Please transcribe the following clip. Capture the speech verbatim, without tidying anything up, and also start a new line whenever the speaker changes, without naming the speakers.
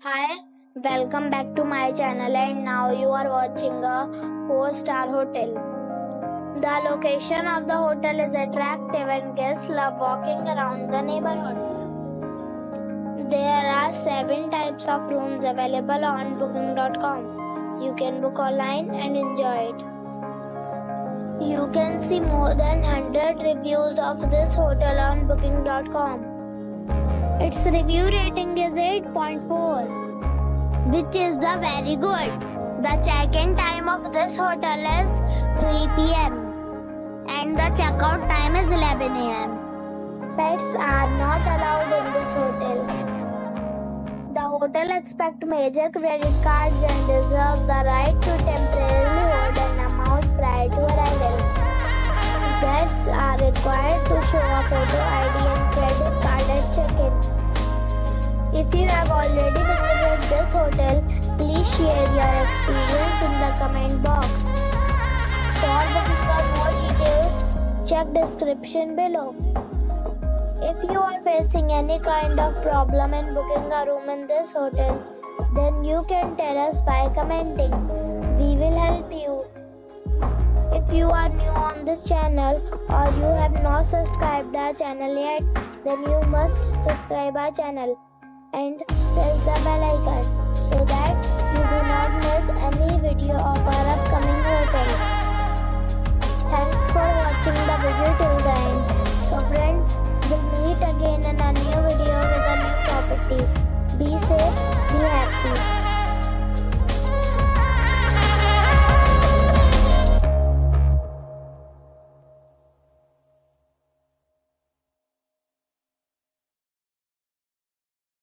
Hi, welcome back to my channel, and now you are watching a four star hotel. The location of the hotel is attractive and guests love walking around the neighborhood. There are seven types of rooms available on booking dot com. You can book online and enjoy it. You can see more than one hundred reviews of this hotel on booking dot com. Its review rating is eight point four, which is the very good. The check-in time of this hotel is three p m and the check-out time is eleven a m Pets are not allowed in this hotel. The hotel accepts major credit cards and reserves the right to temporarily hold an amount prior to arrival. Guests are required to show a photo I D and credit card at check-in. If you have already visited this hotel, please share your experience in the comment box. For booking or more details, check description below. If you are facing any kind of problem in booking a room in this hotel, then you can tell us by commenting. We will help you. If you are new on this channel or you have not subscribed our channel yet, then you must subscribe our channel and press the bell icon so that you do not miss any video of our upcoming hotel. Thanks for watching the video till the end. So friends, we'll meet again in a new video with a new